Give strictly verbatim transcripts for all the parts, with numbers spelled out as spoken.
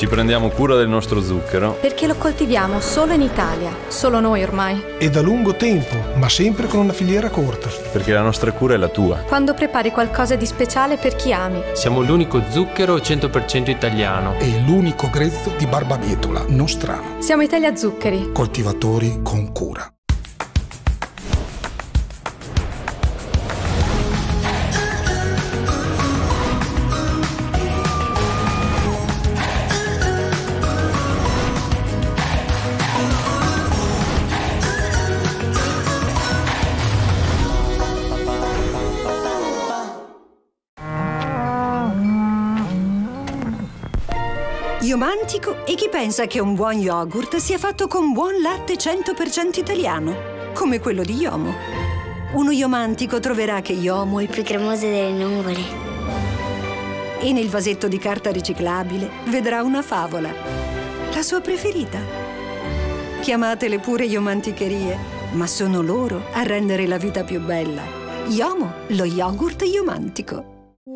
Ci prendiamo cura del nostro zucchero. Perché lo coltiviamo solo in Italia, solo noi ormai. E da lungo tempo, ma sempre con una filiera corta. Perché la nostra cura è la tua. Quando prepari qualcosa di speciale per chi ami. Siamo l'unico zucchero cento per cento italiano. E l'unico grezzo di barbabietola nostrano. Siamo Italia Zuccheri. Coltivatori con cura. Iomantico, e chi pensa che un buon yogurt sia fatto con buon latte cento per cento italiano, come quello di Iomo. Uno Iomantico troverà che Iomo è più cremoso delle nuvole. E nel vasetto di carta riciclabile vedrà una favola, la sua preferita. Chiamatele pure iomanticherie, ma sono loro a rendere la vita più bella. Iomo, lo yogurt iomantico.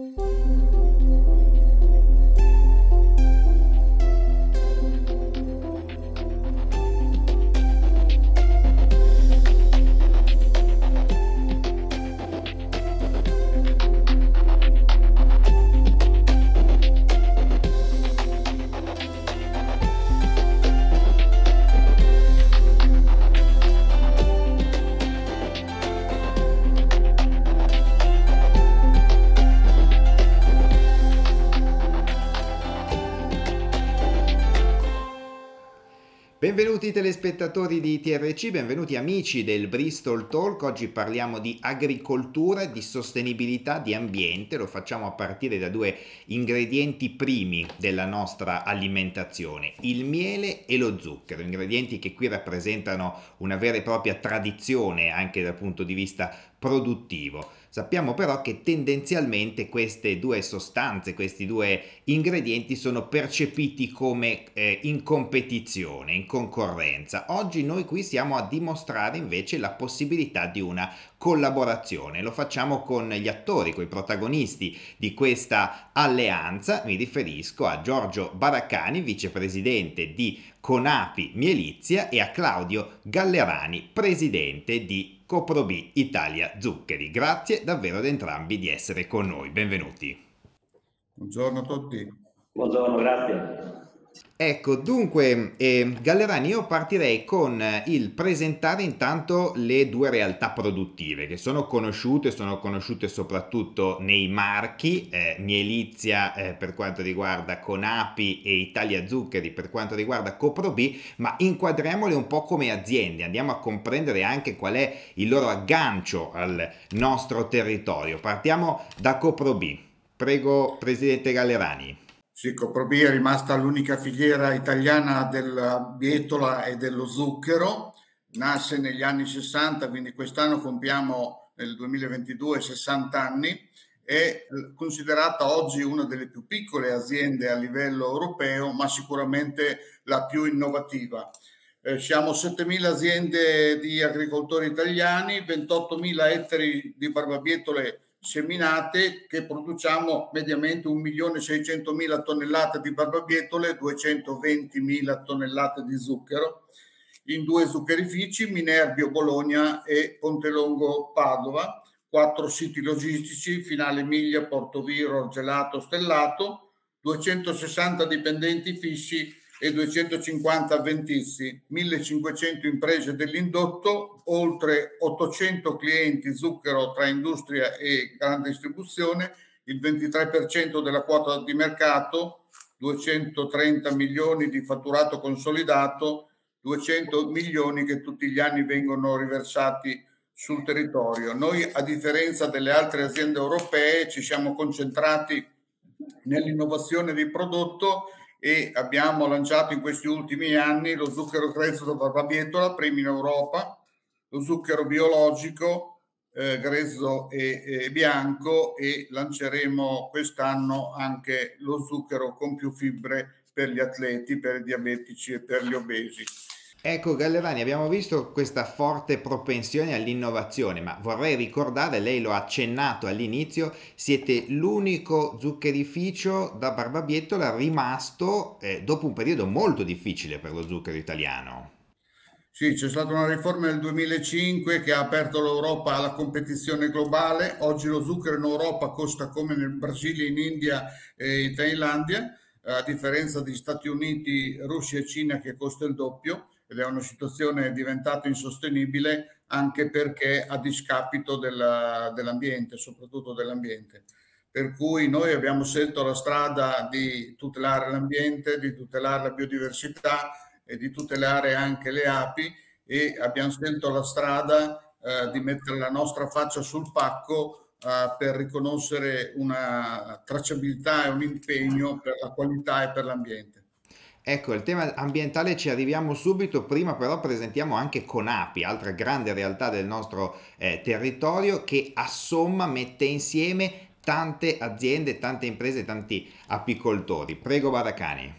Benvenuti telespettatori di T R C, benvenuti amici del Bristol Talk. Oggi parliamo di agricoltura, di sostenibilità, di ambiente. Lo facciamo a partire da due ingredienti primi della nostra alimentazione, il miele e lo zucchero, ingredienti che qui rappresentano una vera e propria tradizione anche dal punto di vista produttivo. Sappiamo però che tendenzialmente queste due sostanze, questi due ingredienti sono percepiti come eh, in competizione, in concorrenza. Oggi noi qui siamo a dimostrare invece la possibilità di una collaborazione. Lo facciamo con gli attori, con i protagonisti di questa alleanza. Mi riferisco a Giorgio Baraccani, vicepresidente di Conapi Mielizia, e a Claudio Gallerani, presidente di Coprobì Italia Zuccheri. Grazie davvero ad entrambi di essere con noi. Benvenuti. Buongiorno a tutti. Buongiorno, grazie. Ecco, dunque, eh, Gallerani, io partirei con il presentare intanto le due realtà produttive che sono conosciute, sono conosciute soprattutto nei marchi, eh, Mielizia eh, per quanto riguarda Conapi e Italia Zuccheri per quanto riguarda Coprobì, ma inquadriamole un po' come aziende, andiamo a comprendere anche qual è il loro aggancio al nostro territorio. Partiamo da Coprobì. Prego, Presidente Gallerani. Sì, Coprobì è rimasta l'unica filiera italiana della bietola e dello zucchero, nasce negli anni sessanta, quindi quest'anno compiamo nel duemilaventidue sessanta anni, è considerata oggi una delle più piccole aziende a livello europeo, ma sicuramente la più innovativa. Eh, siamo settemila aziende di agricoltori italiani, ventottomila ettari di barbabietole seminate, che produciamo mediamente un milione seicentomila tonnellate di barbabietole e duecentoventimila tonnellate di zucchero in due zuccherifici, Minerbio Bologna e Pontelongo Padova, quattro siti logistici, Finale Emilia, Portoviro, Gelato, Stellato, duecentosessanta dipendenti fissi e duecentocinquanta avventizi, millecinquecento imprese dell'indotto, oltre ottocento clienti zucchero tra industria e grande distribuzione, il ventitré per cento della quota di mercato, duecentotrenta milioni di fatturato consolidato, duecento milioni che tutti gli anni vengono riversati sul territorio. Noi, a differenza delle altre aziende europee, ci siamo concentrati nell'innovazione di prodotto e abbiamo lanciato in questi ultimi anni lo zucchero grezzo da barbabietola, primo in Europa, lo zucchero biologico, eh, grezzo e, e bianco, e lanceremo quest'anno anche lo zucchero con più fibre per gli atleti, per i diabetici e per gli obesi. Ecco Gallerani, abbiamo visto questa forte propensione all'innovazione, ma vorrei ricordare, lei lo ha accennato all'inizio, siete l'unico zuccherificio da Barbabietola rimasto eh, dopo un periodo molto difficile per lo zucchero italiano. Sì, c'è stata una riforma nel duemilacinque che ha aperto l'Europa alla competizione globale. Oggi lo zucchero in Europa costa come nel Brasile, in India e in Thailandia, a differenza degli Stati Uniti, Russia e Cina che costa il doppio, ed è una situazione diventata insostenibile anche perché a discapito della, dell'ambiente, soprattutto dell'ambiente. Per cui noi abbiamo scelto la strada di tutelare l'ambiente, di tutelare la biodiversità e di tutelare anche le api, e abbiamo scelto la strada eh, di mettere la nostra faccia sul pacco eh, per riconoscere una tracciabilità e un impegno per la qualità e per l'ambiente. Ecco, il tema ambientale ci arriviamo subito, prima però presentiamo anche Conapi, altra grande realtà del nostro eh, territorio che a somma mette insieme tante aziende, tante imprese, tanti apicoltori. Prego Baracani.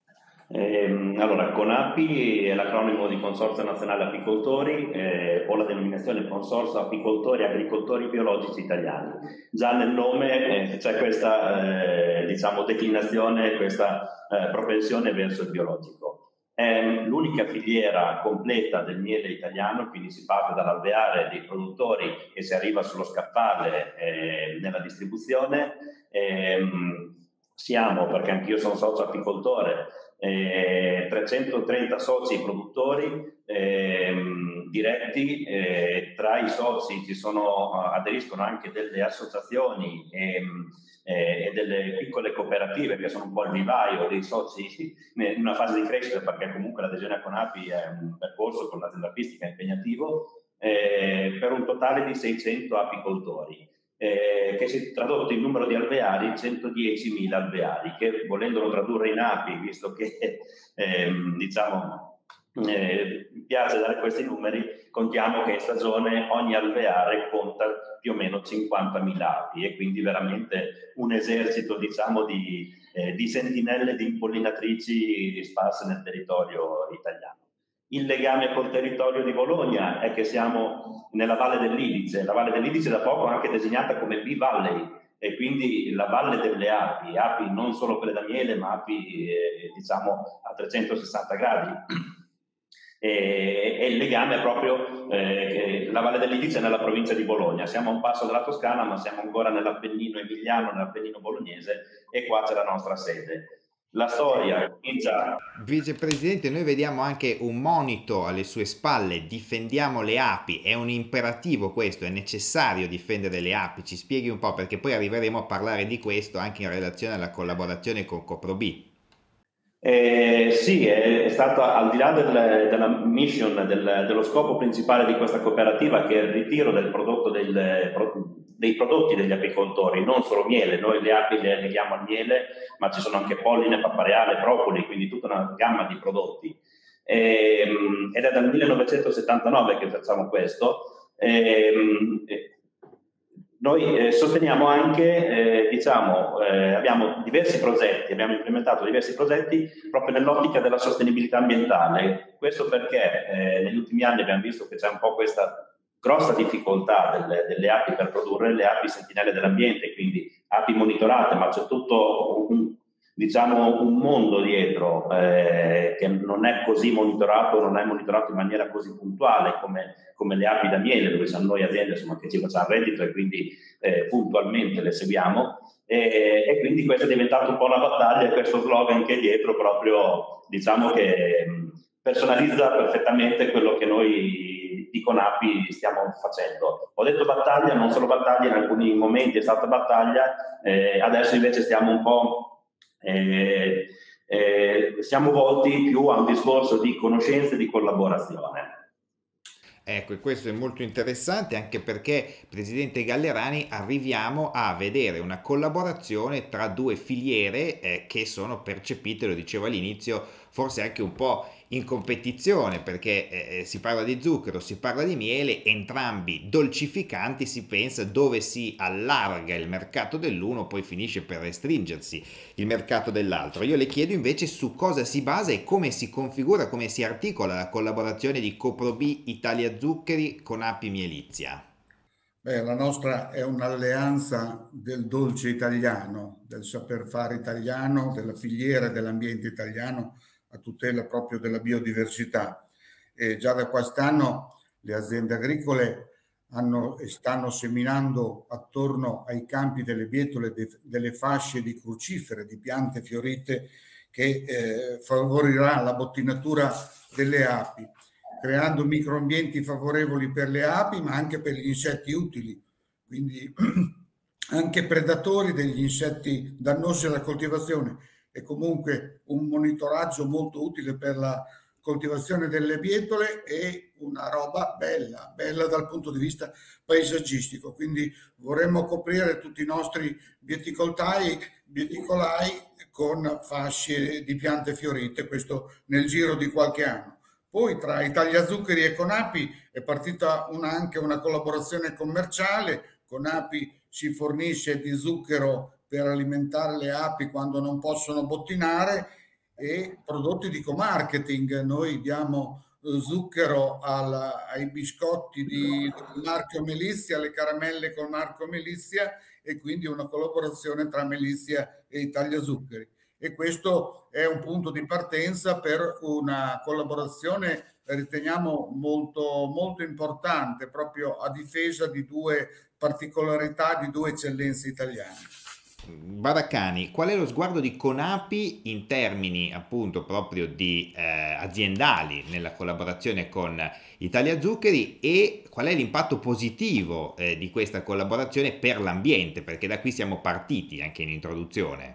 Eh, allora, Conapi è l'acronimo di Consorzio Nazionale Apicoltori, eh, o la denominazione Consorzio Apicoltori e Agricoltori Biologici Italiani. Già nel nome eh, c'è questa eh, diciamo, declinazione, questa eh, propensione verso il biologico. È l'unica filiera completa del miele italiano, quindi si parte dall'alveare dei produttori e si arriva sullo scaffale eh, nella distribuzione. Eh, siamo, perché anch'io sono socio apicoltore, Eh, trecentotrenta soci produttori eh, diretti, eh, tra i soci ci sono, aderiscono anche delle associazioni e, eh, e delle piccole cooperative che sono un po' il vivaio dei soci in una fase di crescita, perché comunque l'adesione a Conapi è un percorso con l'azienda apistica impegnativo, eh, per un totale di seicento apicoltori. Eh, che si è tradotto in numero di alveari, centodiecimila alveari, che volendolo tradurre in api, visto che ehm, diciamo eh, mi piace dare questi numeri, contiamo che in stagione ogni alveare conta più o meno cinquantamila api, e quindi veramente un esercito diciamo di, eh, di sentinelle, di impollinatrici sparse nel territorio italiano. Il legame col territorio di Bologna è che siamo nella Valle dell'Idice. La Valle dell'Idice da poco è anche designata come Bee Valley, e quindi la Valle delle Api, api non solo quelle da miele, ma api eh, diciamo a trecentosessanta gradi. E, e il legame è proprio eh, che la Valle dell'Idice è nella provincia di Bologna. Siamo a un passo dalla Toscana, ma siamo ancora nell'Appennino emiliano, nell'Appennino bolognese, e qua c'è la nostra sede. La storia comincia. Vicepresidente, noi vediamo anche un monito alle sue spalle: difendiamo le api. È un imperativo questo, è necessario difendere le api. Ci spieghi un po', perché poi arriveremo a parlare di questo anche in relazione alla collaborazione con Coprobi. Eh, sì, è, è stato al di là del, della mission, del, dello scopo principale di questa cooperativa, che è il ritiro del prodotto del, dei prodotti degli apicoltori, non solo miele. Noi le api le leghiamo al miele, ma ci sono anche polline, pappareale, propoli, quindi tutta una gamma di prodotti. E, ed è dal millenovecentosettantanove che facciamo questo. E, Noi eh, sosteniamo anche, eh, diciamo, eh, abbiamo diversi progetti, abbiamo implementato diversi progetti proprio nell'ottica della sostenibilità ambientale. Questo perché eh, negli ultimi anni abbiamo visto che c'è un po' questa grossa difficoltà delle, delle api per produrre le api sentinelle dell'ambiente, quindi api monitorate, ma c'è tutto un, diciamo, un mondo dietro eh, che non è così monitorato, non è monitorato in maniera così puntuale come, come le api da miele, dove siamo noi aziende insomma, che ci facciamo reddito e quindi eh, puntualmente le seguiamo, e, e quindi questa è diventata un po' una battaglia, e questo slogan che è dietro proprio diciamo che personalizza perfettamente quello che noi di Conapi stiamo facendo. Ho detto battaglia, non solo battaglia, in alcuni momenti è stata battaglia, eh, adesso invece stiamo un po' eh, eh, siamo volti più a un discorso di conoscenza e di collaborazione. Ecco, e questo è molto interessante, anche perché, Presidente Gallerani, arriviamo a vedere una collaborazione tra due filiere eh, che sono percepite, lo dicevo all'inizio, forse anche un po' in competizione, perché eh, si parla di zucchero, si parla di miele, entrambi dolcificanti, si pensa dove si allarga il mercato dell'uno poi finisce per restringersi il mercato dell'altro. Io le chiedo invece su cosa si basa e come si configura, come si articola la collaborazione di Coprobì Italia Zuccheri con Api Mielizia. Beh, la nostra è un'alleanza del dolce italiano, del saper fare italiano, della filiera e dell'ambiente italiano a tutela proprio della biodiversità. E già da quest'anno le aziende agricole hanno e stanno seminando attorno ai campi delle bietole de, delle fasce di crucifere, di piante fiorite che eh, favorirà la bottinatura delle api, creando microambienti favorevoli per le api, ma anche per gli insetti utili, quindi anche predatori degli insetti dannosi alla coltivazione. È comunque un monitoraggio molto utile per la coltivazione delle bietole e una roba bella, bella dal punto di vista paesaggistico. Quindi vorremmo coprire tutti i nostri bieticoltai, bieticolai con fasce di piante fiorite, questo nel giro di qualche anno. Poi tra Italia Zuccheri e Conapi è partita una, anche una collaborazione commerciale. Conapi si fornisce di zucchero per alimentare le api quando non possono bottinare e prodotti di co-marketing. Noi diamo zucchero al, ai biscotti di, del marchio Melizia, alle caramelle col marchio Melizia, e quindi una collaborazione tra Melizia e Italia Zuccheri. E questo è un punto di partenza per una collaborazione, riteniamo, molto, molto importante, proprio a difesa di due particolarità, di due eccellenze italiane. Baraccani, qual è lo sguardo di Conapi in termini appunto proprio di eh, aziendali nella collaborazione con Italia Zuccheri, e qual è l'impatto positivo eh, di questa collaborazione per l'ambiente, perché da qui siamo partiti anche in introduzione?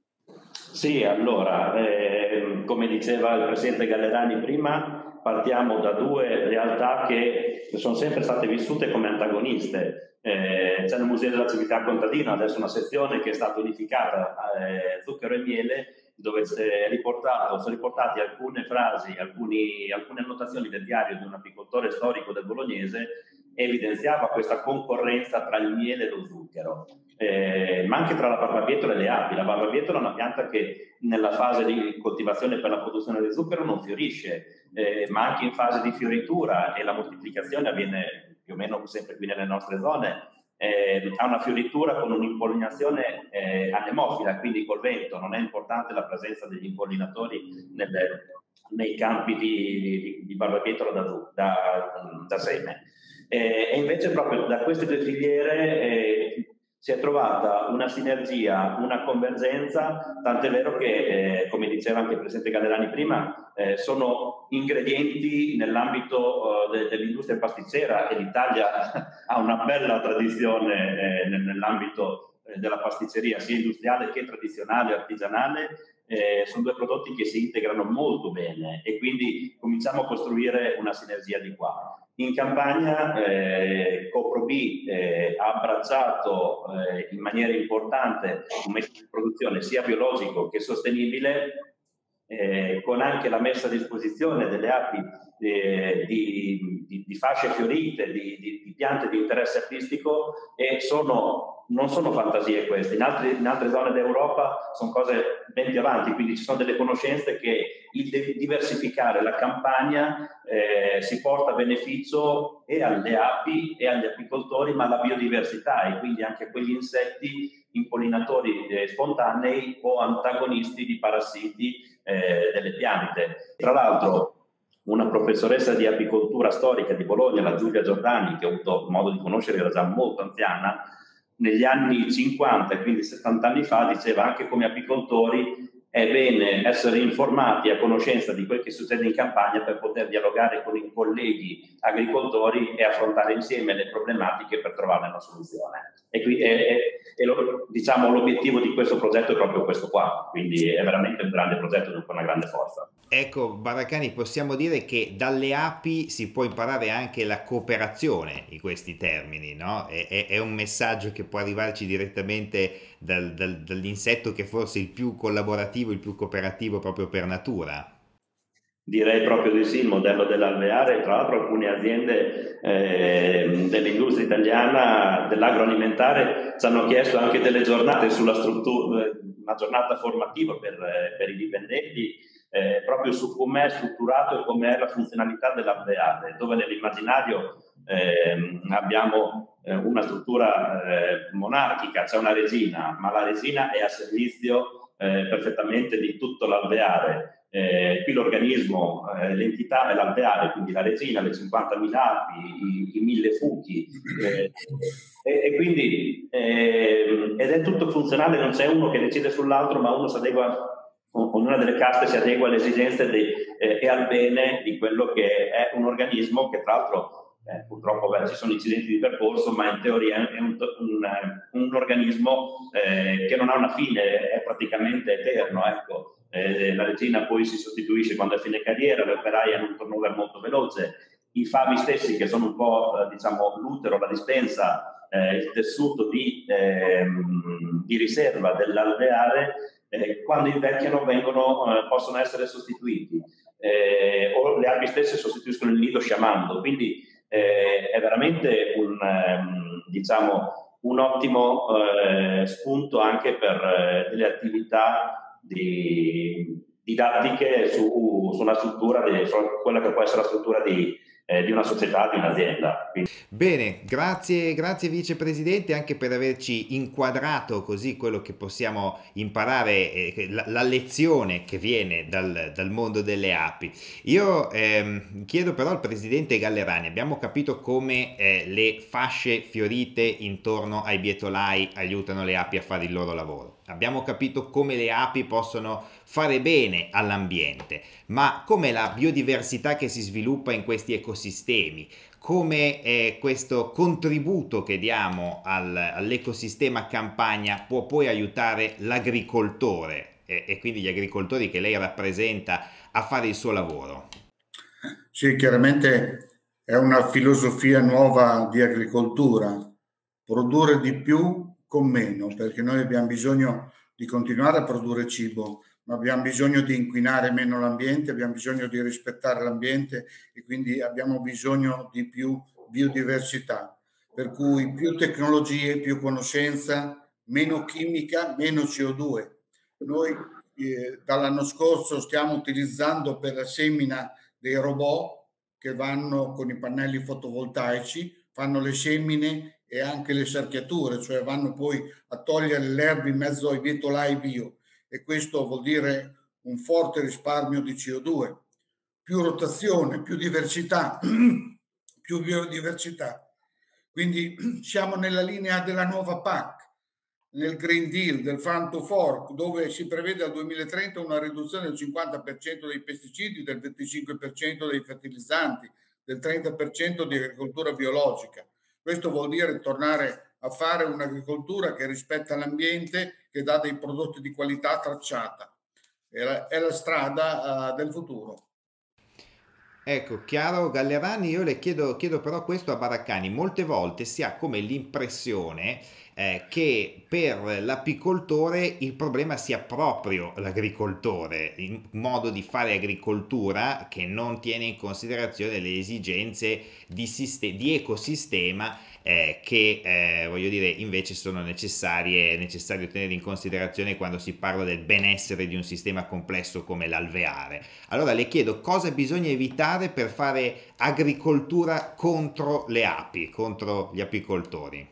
Sì, allora, eh, come diceva il presidente Gallerani prima, partiamo da due realtà che sono sempre state vissute come antagoniste. Eh, c'è nel Museo della Civiltà Contadina adesso una sezione che è stata unificata, eh, zucchero e miele, dove è riportato, sono riportate alcune frasi, alcuni, alcune annotazioni del diario di un apicoltore storico del Bolognese, evidenziava questa concorrenza tra il miele e lo zucchero, eh, ma anche tra la barbabietola e le api. La barbabietola è una pianta che nella fase di coltivazione per la produzione di zucchero non fiorisce, eh, ma anche in fase di fioritura, e la moltiplicazione avviene più o meno sempre qui nelle nostre zone, eh, ha una fioritura con un'impollinazione eh, anemofila, quindi col vento. Non è importante la presenza degli impollinatori nelle, nei campi di, di, di barbabietola da, da, da seme. Eh, e invece proprio da queste due filiere eh, si è trovata una sinergia, una convergenza, tant'è vero che, eh, come diceva anche il presidente Gallerani prima, eh, sono ingredienti nell'ambito eh, de, dell'industria pasticcera, e l'Italia ha una bella tradizione eh, nell'ambito eh, della pasticceria, sia industriale che tradizionale, artigianale. Eh, sono due prodotti che si integrano molto bene, e quindi cominciamo a costruire una sinergia di qua. In Campania eh, Coprobì eh, ha abbracciato eh, in maniera importante un metodo di produzione sia biologico che sostenibile, eh, con anche la messa a disposizione delle api eh, di, di, di fasce fiorite, di, di, di piante di interesse artistico, e sono non sono fantasie queste. In, altri, in altre zone d'Europa sono cose ben più avanti, quindi ci sono delle conoscenze che il diversificare la campagna eh, si porta a beneficio e alle api e agli apicoltori, ma alla biodiversità, e quindi anche a quegli insetti impollinatori eh, spontanei o antagonisti di parassiti eh, delle piante. Tra l'altro una professoressa di apicoltura storica di Bologna, la Giulia Giordani, che ho avuto modo di conoscere, era già molto anziana, negli anni cinquanta, quindi settanta anni fa, diceva: anche come apicoltori è bene essere informati, a conoscenza di quel che succede in campagna, per poter dialogare con i colleghi agricoltori e affrontare insieme le problematiche per trovare una soluzione. E, qui, e, e, e lo, diciamo, l'obiettivo di questo progetto è proprio questo qua, quindi è veramente un grande progetto con una grande forza. Ecco, Baraccani, possiamo dire che dalle api si può imparare anche la cooperazione in questi termini, no? È, è, è un messaggio che può arrivarci direttamente dal, dal, dall'insetto che forse è il più collaborativo, il più cooperativo proprio per natura. Direi proprio di sì, il modello dell'alveare. Tra l'altro alcune aziende eh, dell'industria italiana, dell'agroalimentare, ci hanno chiesto anche delle giornate sulla struttura, una giornata formativa per, per i dipendenti, eh, proprio su com'è strutturato e com'è la funzionalità dell'alveare, dove nell'immaginario eh, abbiamo eh, una struttura eh, monarchica, c'è una regina, ma la regina è a servizio eh, perfettamente di tutto l'alveare. Eh, qui l'organismo, eh, l'entità è l'alveare, quindi la regina, le cinquantamila api, i, i mille fuchi, eh, e, e quindi eh, ed è tutto funzionale, non c'è uno che decide sull'altro, ma uno si adegua, ognuna delle caste si adegua alle esigenze de, eh, e al bene di quello che è un organismo che tra l'altro eh, purtroppo beh, ci sono incidenti di percorso, ma in teoria è un, un, un organismo eh, che non ha una fine, è praticamente eterno, ecco. Eh, la regina poi si sostituisce quando è fine carriera, le operaie hanno un turnover molto veloce, i favi stessi che sono un po' eh, diciamo l'utero, la dispensa, eh, il tessuto di, eh, di riserva dell'alveare, eh, quando invecchiano vengono, eh, possono essere sostituiti, eh, o le api stesse sostituiscono il nido sciamando, quindi eh, è veramente un, eh, diciamo, un ottimo eh, spunto anche per eh, delle attività di didattiche su, su una struttura, di, su quella che può essere la struttura di, eh, di una società, di un'azienda. Quindi... Bene, grazie, grazie Vicepresidente anche per averci inquadrato così quello che possiamo imparare, eh, la, la lezione che viene dal, dal mondo delle api. Io ehm, chiedo però al Presidente Gallerani, abbiamo capito come eh, le fasce fiorite intorno ai bietolai aiutano le api a fare il loro lavoro. Abbiamo capito come le api possono fare bene all'ambiente, ma come la biodiversità che si sviluppa in questi ecosistemi, come eh, questo contributo che diamo al, all'ecosistema campagna può poi aiutare l'agricoltore e, e quindi gli agricoltori che lei rappresenta a fare il suo lavoro. Sì, chiaramente è una filosofia nuova di agricoltura, produrre di più con meno, perché noi abbiamo bisogno di continuare a produrre cibo, ma abbiamo bisogno di inquinare meno l'ambiente, abbiamo bisogno di rispettare l'ambiente e quindi abbiamo bisogno di più biodiversità, per cui più tecnologie, più conoscenza, meno chimica, meno C O due. Noi eh, dall'anno scorso stiamo utilizzando per la semina dei robot che vanno con i pannelli fotovoltaici, fanno le semine e anche le sarchiature, cioè vanno poi a togliere l'erba in mezzo ai bietolai bio, e questo vuol dire un forte risparmio di C O due, più rotazione, più diversità, più biodiversità. Quindi siamo nella linea della nuova P A C, nel Green Deal, del Farm to Fork, dove si prevede al duemilatrenta una riduzione del cinquanta per cento dei pesticidi, del venticinque per cento dei fertilizzanti, del trenta per cento di agricoltura biologica. Questo vuol dire tornare a fare un'agricoltura che rispetta l'ambiente, che dà dei prodotti di qualità tracciata. È la, è la strada uh, del futuro. Ecco, chiaro Gallerani, io le chiedo, chiedo però questo a Baraccani. Molte volte si ha come l'impressione eh, che per l'apicoltore il problema sia proprio l'agricoltore, il modo di fare agricoltura che non tiene in considerazione le esigenze di, siste- di ecosistema eh, che eh, voglio dire invece sono necessarie, necessario tenere in considerazione quando si parla del benessere di un sistema complesso come l'alveare. Allora le chiedo cosa bisogna evitare per fare agricoltura contro le api, contro gli apicoltori.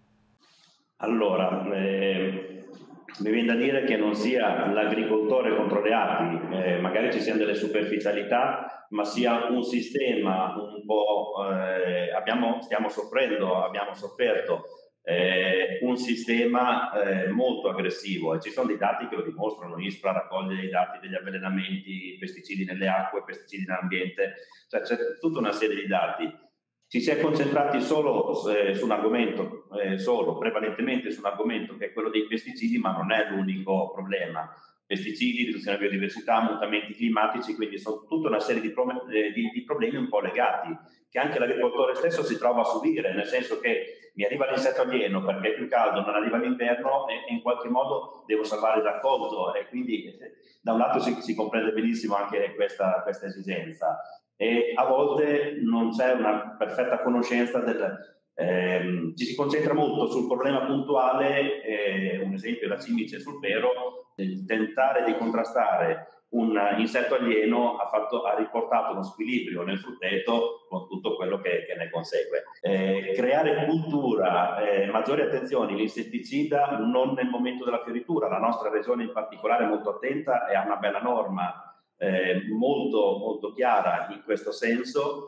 Allora, eh, mi viene da dire che non sia l'agricoltore contro le api, eh, magari ci siano delle superficialità, ma sia un sistema un po', eh, abbiamo, stiamo soffrendo, abbiamo sofferto eh, un sistema eh, molto aggressivo, e ci sono dei dati che lo dimostrano. ISPRA raccoglie i dati degli avvelenamenti, pesticidi nelle acque, pesticidi nell'ambiente, cioè c'è tutta una serie di dati. Ci si è concentrati solo eh, su un argomento, eh, solo, prevalentemente su un argomento che è quello dei pesticidi, ma non è l'unico problema. pesticidi, riduzione della biodiversità, mutamenti climatici, quindi sono tutta una serie di, pro- eh, di, di problemi un po' legati, che anche l'agricoltore stesso si trova a subire, nel senso che mi arriva l'insetto alieno perché è più caldo, non arriva l'inverno e, e in qualche modo devo salvare il raccolto, e quindi eh, da un lato si, si comprende benissimo anche questa, questa esigenza, e a volte non c'è una perfetta conoscenza del... Eh, ci si concentra molto sul problema puntuale, eh, un esempio la cimice sul pero, il tentare di contrastare un insetto alieno ha, fatto, ha riportato uno squilibrio nel frutteto con tutto quello che, che ne consegue. Eh, creare cultura, eh, maggiore attenzione, l'insetticida non nel momento della fioritura, la nostra regione in particolare è molto attenta e ha una bella norma eh, molto, molto chiara in questo senso.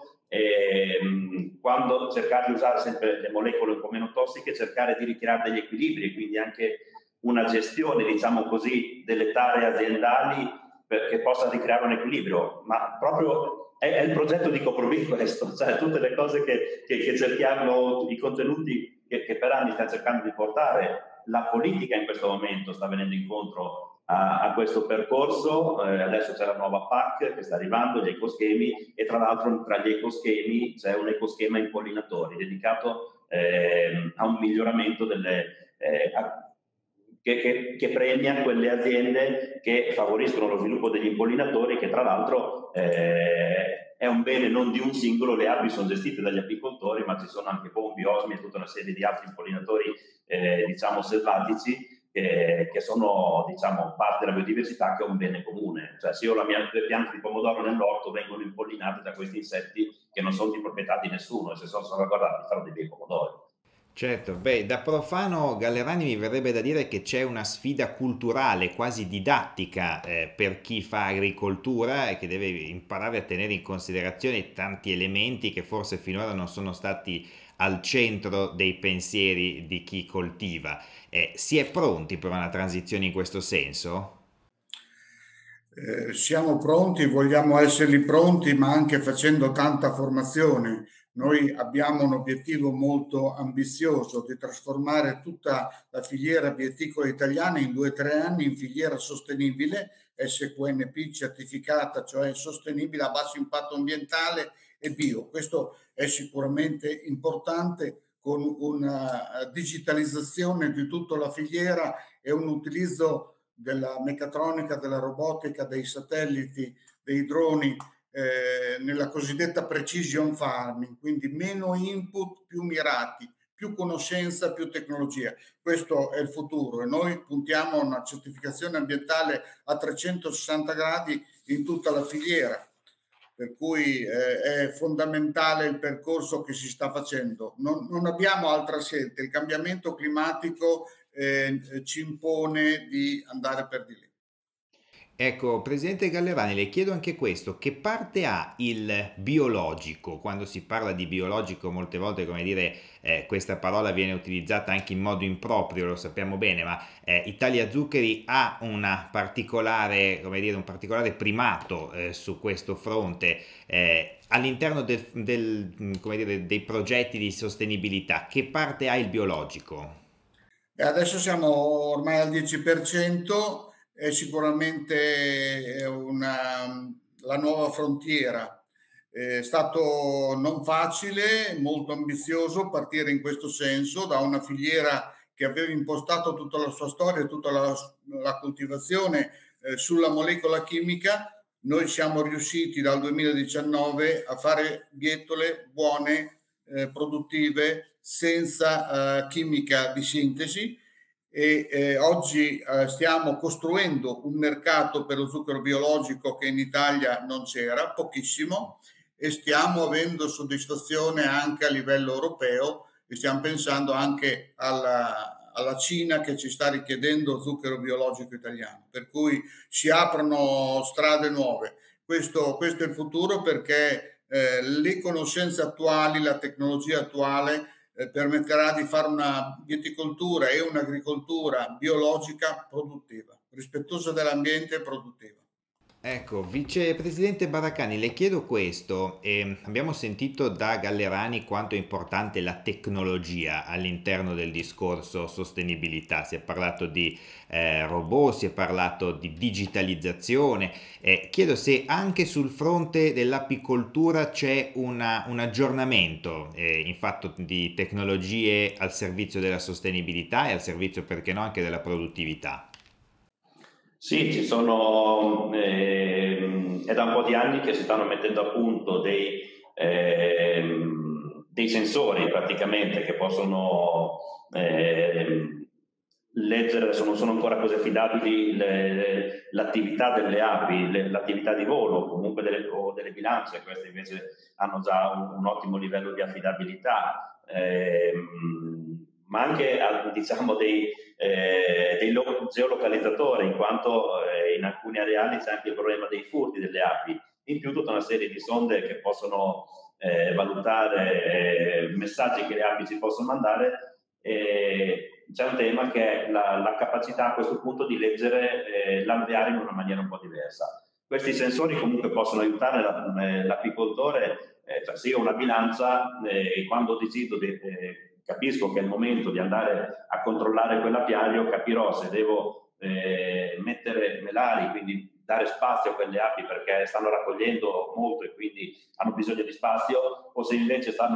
E, quando cercare di usare sempre le molecole un po' meno tossiche, cercare di ritirare degli equilibri, quindi anche una gestione, diciamo così, delle tare aziendali perché possa ricreare un equilibrio, ma proprio è, è il progetto di Coprobi questo, cioè tutte le cose che, che, che cerchiamo, i contenuti che, che per anni stiamo cercando di portare, la politica in questo momento sta venendo incontro a, a questo percorso, eh, adesso c'è la nuova P A C che sta arrivando, gli ecoschemi, e tra l'altro tra gli ecoschemi c'è un ecoschema impollinatori dedicato eh, a un miglioramento delle... Eh, a, che, che, che premia quelle aziende che favoriscono lo sviluppo degli impollinatori, che tra l'altro eh, è un bene non di un singolo, le api sono gestite dagli apicoltori, ma ci sono anche bombi, osmi e tutta una serie di altri impollinatori eh, diciamo selvatici che, che sono diciamo parte della biodiversità, che è un bene comune. Cioè se io ho la mia, le piante di pomodoro nell'orto vengono impollinate da questi insetti che non sono di proprietà di nessuno, e se sono salvaguardati farò dei bei pomodori. Certo, beh, da profano Gallerani mi verrebbe da dire che c'è una sfida culturale, quasi didattica, eh, per chi fa agricoltura e che deve imparare a tenere in considerazione tanti elementi che forse finora non sono stati al centro dei pensieri di chi coltiva. Eh, si è pronti per una transizione in questo senso? Eh, siamo pronti, vogliamo esserli pronti, ma anche facendo tanta formazione. Noi abbiamo un obiettivo molto ambizioso di trasformare tutta la filiera bieticola italiana in due o tre anni in filiera sostenibile, S Q N P certificata, cioè sostenibile a basso impatto ambientale e bio. Questo è sicuramente importante, con una digitalizzazione di tutta la filiera e un utilizzo della meccatronica, della robotica, dei satelliti, dei droni, Eh, nella cosiddetta precision farming, quindi meno input, più mirati, più conoscenza, più tecnologia. Questo è il futuro, e noi puntiamo a una certificazione ambientale a trecentosessanta gradi in tutta la filiera, per cui eh, è fondamentale il percorso che si sta facendo. Non, non abbiamo altra scelta, il cambiamento climatico eh, ci impone di andare per di lì. Ecco, Presidente Gallerani, le chiedo anche questo: che parte ha il biologico? Quando si parla di biologico molte volte, come dire, eh, questa parola viene utilizzata anche in modo improprio, lo sappiamo bene, ma eh, Italia Zuccheri ha una particolare, come dire, un particolare primato eh, su questo fronte eh, all'interno del, del, come dire, dei progetti di sostenibilità. Che parte ha il biologico? E adesso siamo ormai al dieci per cento. È sicuramente una, la nuova frontiera. È stato non facile, molto ambizioso partire in questo senso da una filiera che aveva impostato tutta la sua storia, tutta la, la coltivazione eh, sulla molecola chimica. Noi siamo riusciti dal duemiladiciannove a fare bietole buone, eh, produttive, senza eh, chimica di sintesi. E eh, oggi eh, stiamo costruendo un mercato per lo zucchero biologico che in Italia non c'era, pochissimo, e stiamo avendo soddisfazione anche a livello europeo, e stiamo pensando anche alla, alla Cina, che ci sta richiedendo zucchero biologico italiano, per cui si aprono strade nuove. Questo, questo è il futuro, perché eh, le conoscenze attuali, la tecnologia attuale Eh, permetterà di fare una vieticoltura e un'agricoltura biologica produttiva, rispettosa dell'ambiente e produttiva. Ecco, vicepresidente Baracani, le chiedo questo. Eh, abbiamo sentito da Gallerani quanto è importante la tecnologia all'interno del discorso sostenibilità. Si è parlato di eh, robot, si è parlato di digitalizzazione. Eh, chiedo se anche sul fronte dell'apicoltura c'è una, un aggiornamento eh, in fatto di tecnologie al servizio della sostenibilità e al servizio, perché no, anche della produttività. Sì, ci sono, eh, è da un po' di anni che si stanno mettendo a punto dei, eh, dei sensori praticamente che possono eh, leggere, adesso non sono ancora così affidabili, le, le, l'attività delle api, le, l'attività di volo comunque delle, o delle bilance, queste invece hanno già un, un ottimo livello di affidabilità. Eh, ma anche diciamo dei, eh, dei geolocalizzatori, in quanto eh, in alcuni areali c'è anche il problema dei furti delle api, in più tutta una serie di sonde che possono eh, valutare eh, messaggi che le api ci possono mandare. Eh, c'è un tema che è la, la capacità a questo punto di leggere eh, l'alveare in una maniera un po' diversa. Questi sensori comunque possono aiutare la, l'apicoltore, eh, cioè se io ho una bilancia e eh, quando decido di eh, capisco che è il momento di andare a controllare quell'apiario, capirò se devo eh, mettere melari, quindi dare spazio a quelle api perché stanno raccogliendo molto e quindi hanno bisogno di spazio, o se invece stanno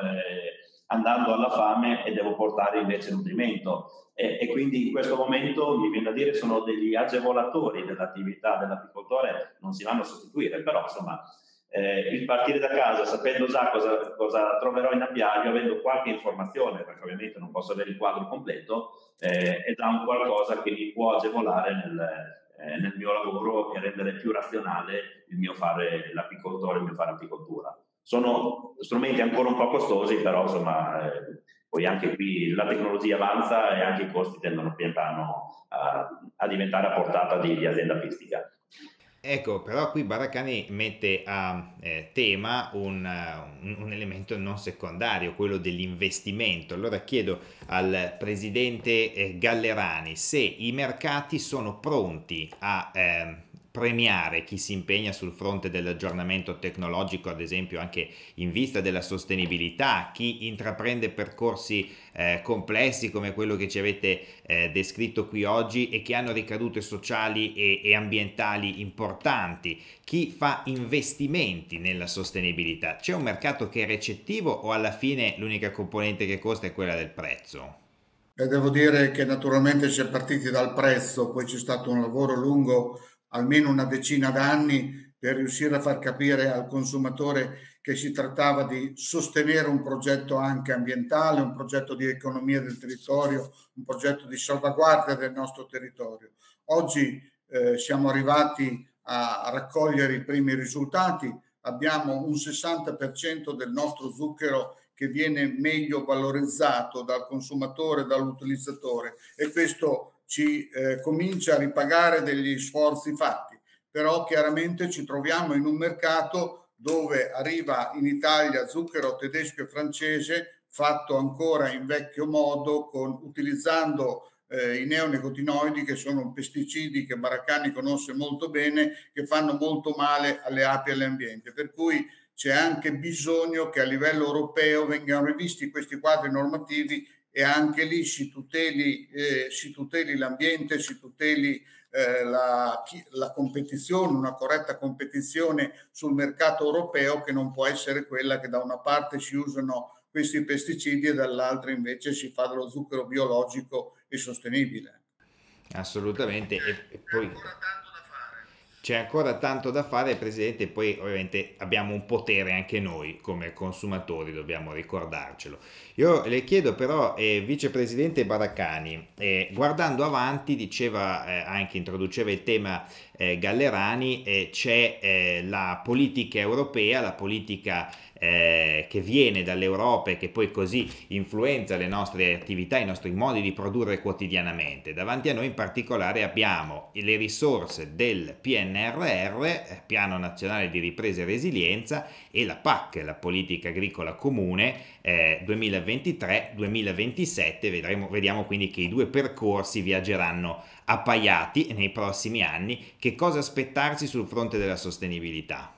eh, andando alla fame e devo portare invece nutrimento. E, e quindi in questo momento mi viene a dire sono degli agevolatori dell'attività dell'apicoltore, non si vanno a sostituire, però insomma Eh, il partire da casa sapendo già cosa, cosa troverò in apiario, avendo qualche informazione, perché ovviamente non posso avere il quadro completo, eh, è già un qualcosa che mi può agevolare nel, eh, nel mio lavoro e rendere più razionale il mio fare l'apicoltore, il mio fare apicoltura. Sono strumenti ancora un po' costosi, però insomma eh, poi anche qui la tecnologia avanza e anche i costi tendono pian piano a, a diventare a portata di, di azienda apistica. Ecco, però qui Baracani mette a eh, tema un, uh, un, un elemento non secondario, quello dell'investimento. Allora chiedo al presidente eh, Gallerani se i mercati sono pronti a eh, premiare chi si impegna sul fronte dell'aggiornamento tecnologico, ad esempio anche in vista della sostenibilità, chi intraprende percorsi eh, complessi come quello che ci avete eh, descritto qui oggi e che hanno ricadute sociali e, e ambientali importanti, chi fa investimenti nella sostenibilità. C'è un mercato che è recettivo o alla fine l'unica componente che costa è quella del prezzo? E devo dire che naturalmente si è partiti dal prezzo, poi c'è stato un lavoro lungo, almeno una decina d'anni, per riuscire a far capire al consumatore che si trattava di sostenere un progetto anche ambientale, un progetto di economia del territorio, un progetto di salvaguardia del nostro territorio. Oggi eh, siamo arrivati a, a raccogliere i primi risultati, abbiamo un sessanta per cento del nostro zucchero che viene meglio valorizzato dal consumatore, dall'utilizzatore, e questo ci eh, comincia a ripagare degli sforzi fatti, però chiaramente ci troviamo in un mercato dove arriva in Italia zucchero tedesco e francese fatto ancora in vecchio modo, con, utilizzando eh, i neonicotinoidi, che sono pesticidi che Baracani conosce molto bene, che fanno molto male alle api e all'ambiente, per cui c'è anche bisogno che a livello europeo vengano rivisti questi quadri normativi e anche lì si tuteli, eh, si tuteli l'ambiente, si tuteli eh, la, la competizione, una corretta competizione sul mercato europeo, che non può essere quella che da una parte si usano questi pesticidi e dall'altra invece si fa dello zucchero biologico e sostenibile. Assolutamente, e, e poi c'è ancora tanto da fare, Presidente, e poi ovviamente abbiamo un potere anche noi come consumatori, dobbiamo ricordarcelo. Io le chiedo però, eh, Vicepresidente Baracani, eh, guardando avanti, diceva eh, anche, introduceva il tema eh, Gallerani, eh, c'è eh, la politica europea, la politica eh, che viene dall'Europa e che poi così influenza le nostre attività, i nostri modi di produrre quotidianamente. Davanti a noi in particolare abbiamo le risorse del P N R R, Piano Nazionale di Ripresa e Resilienza, e la P A C, la Politica Agricola Comune eh, duemilaventitré duemilaventisette. Vedremo, vediamo quindi che i due percorsi viaggeranno appaiati nei prossimi anni, che che cosa aspettarsi sul fronte della sostenibilità?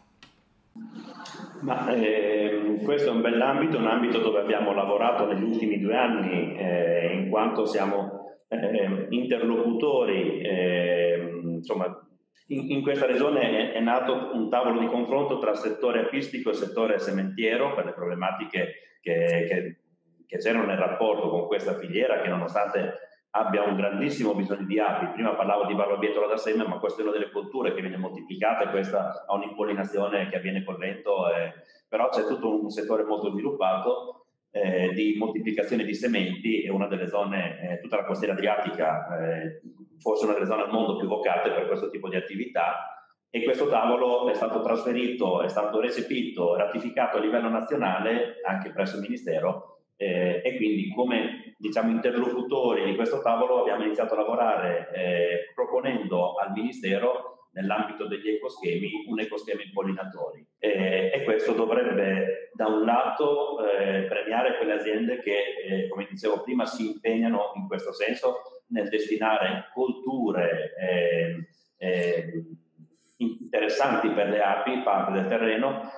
Ma, eh, questo è un bell'ambito, un ambito dove abbiamo lavorato negli ultimi due anni, eh, in quanto siamo eh, interlocutori, eh, insomma, in, in questa regione è, è nato un tavolo di confronto tra settore apistico e settore sementiero per le problematiche che, che, che c'erano nel rapporto con questa filiera, che nonostante abbia un grandissimo bisogno di api. Prima parlavo di barbabietola da seme, ma questo è uno delle colture che viene moltiplicata e questa ha un'impollinazione che avviene col vento, eh, però c'è tutto un settore molto sviluppato eh, di moltiplicazione di sementi, e una delle zone, eh, tutta la costiera adriatica, eh, forse una delle zone al mondo più vocate per questo tipo di attività, e questo tavolo è stato trasferito, è stato recepito, ratificato a livello nazionale anche presso il Ministero. Eh, e quindi come diciamo interlocutori di questo tavolo abbiamo iniziato a lavorare eh, proponendo al Ministero, nell'ambito degli ecoschemi, un ecoschema impollinatori, eh, e questo dovrebbe da un lato eh, premiare quelle aziende che eh, come dicevo prima si impegnano in questo senso nel destinare colture eh, eh, interessanti per le api, parte del terreno,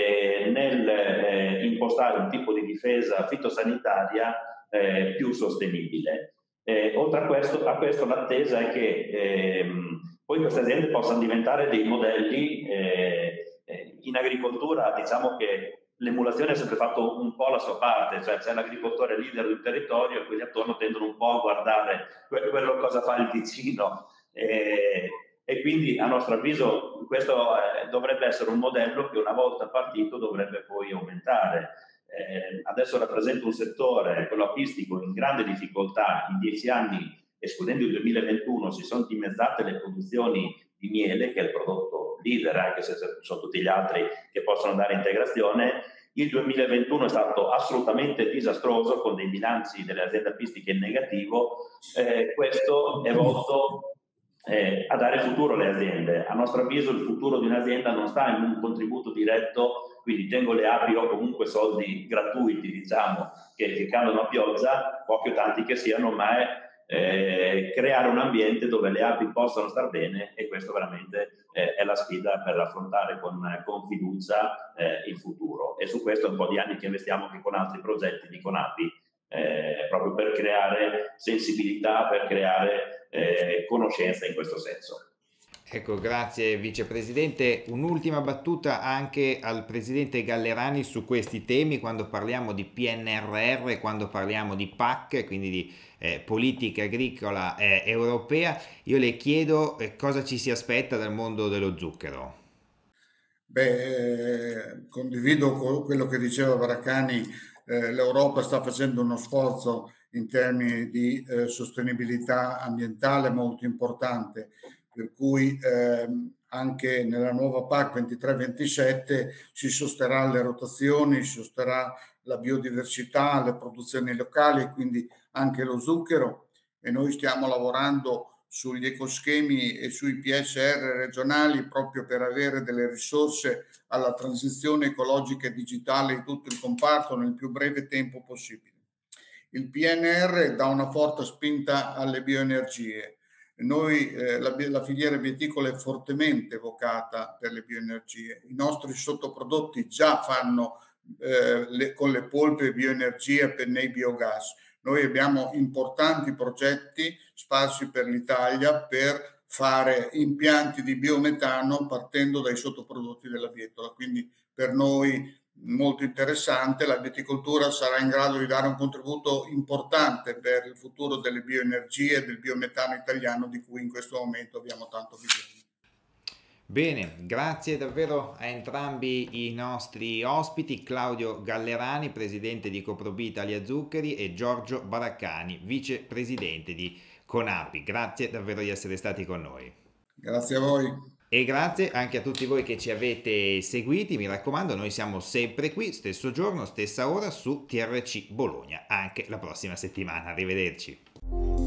e nel eh, impostare un tipo di difesa fitosanitaria eh, più sostenibile. Eh, oltre a questo, a questo l'attesa è che ehm, poi queste aziende possano diventare dei modelli. eh, eh, in agricoltura diciamo che l'emulazione ha sempre fatto un po' la sua parte, cioè c'è l'agricoltore leader del territorio e quelli attorno tendono un po' a guardare que- quello cosa fa il vicino. Eh, E quindi a nostro avviso questo eh, dovrebbe essere un modello che una volta partito dovrebbe poi aumentare. Eh, adesso rappresenta un settore, quello apistico, in grande difficoltà. In dieci anni, escludendo il duemilaventuno, si sono dimezzate le produzioni di miele, che è il prodotto leader, anche se ci sono tutti gli altri che possono dare integrazione. Il duemilaventuno è stato assolutamente disastroso, con dei bilanci delle aziende apistiche in negativo. Eh, questo è volto Eh, a dare futuro alle aziende. A nostro avviso il futuro di un'azienda non sta in un contributo diretto, quindi tengo le api o comunque soldi gratuiti, diciamo, che, che cadono a pioggia, pochi o tanti che siano, ma è eh, creare un ambiente dove le api possano star bene, e questo veramente eh, è la sfida per affrontare con, con fiducia eh, il futuro. E su questo è un po' di anni che investiamo anche con altri progetti di Conapi, eh, proprio per creare sensibilità, per creare Eh, conoscenza in questo senso. Ecco, grazie Vicepresidente. Un'ultima battuta anche al Presidente Gallerani su questi temi, quando parliamo di P N R R, quando parliamo di P A C, quindi di eh, politica agricola eh, europea. Io le chiedo eh, cosa ci si aspetta dal mondo dello zucchero. Beh, eh, condivido quello che diceva Baracani. Eh, L'Europa sta facendo uno sforzo in termini di eh, sostenibilità ambientale molto importante, per cui ehm, anche nella nuova P A C ventitré ventisette si sosterrà le rotazioni, si sosterrà la biodiversità, le produzioni locali, quindi anche lo zucchero, e noi stiamo lavorando sugli ecoschemi e sui P S R regionali proprio per avere delle risorse alla transizione ecologica e digitale di tutto il comparto nel più breve tempo possibile. Il P N R dà una forte spinta alle bioenergie. Noi, eh, la, la filiera vieticola è fortemente vocata per le bioenergie. I nostri sottoprodotti già fanno eh, le, con le polpe bioenergia per, nei biogas. Noi abbiamo importanti progetti sparsi per l'Italia per fare impianti di biometano partendo dai sottoprodotti della bietola. Quindi per noi molto interessante, la viticoltura sarà in grado di dare un contributo importante per il futuro delle bioenergie e del biometano italiano, di cui in questo momento abbiamo tanto bisogno. Bene, grazie davvero a entrambi i nostri ospiti, Claudio Gallerani, presidente di Coprobi Italia Zuccheri, e Giorgio Baraccani, vicepresidente di Conapi. Grazie davvero di essere stati con noi. Grazie a voi. E grazie anche a tutti voi che ci avete seguiti. Mi raccomando, noi siamo sempre qui, stesso giorno, stessa ora, su T R C Bologna, anche la prossima settimana. Arrivederci.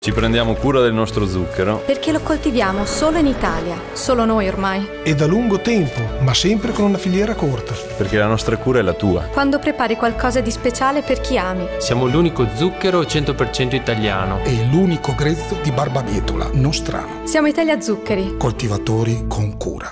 Ci prendiamo cura del nostro zucchero Perché lo coltiviamo solo in Italia, solo noi ormai. E da lungo tempo, ma sempre con una filiera corta. perché la nostra cura è la tua. Quando prepari qualcosa di speciale per chi ami. Siamo l'unico zucchero cento per cento italiano. E l'unico grezzo di barbabietola nostrano. Siamo Italia Zuccheri. Coltivatori con cura.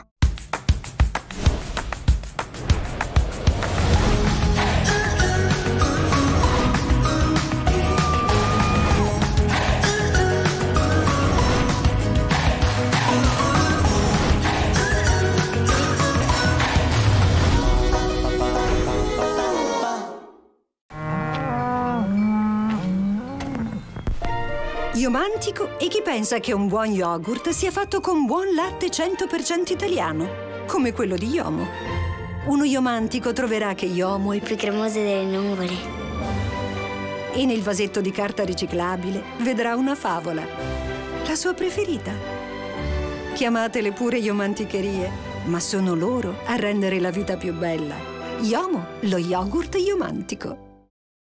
Iomantico e chi pensa che un buon yogurt sia fatto con buon latte cento per cento italiano, come quello di Iomo. Uno Iomantico troverà che Iomo è più cremoso delle nuvole. E nel vasetto di carta riciclabile vedrà una favola, la sua preferita. Chiamatele pure iomanticherie, ma sono loro a rendere la vita più bella. Iomo, lo yogurt iomantico.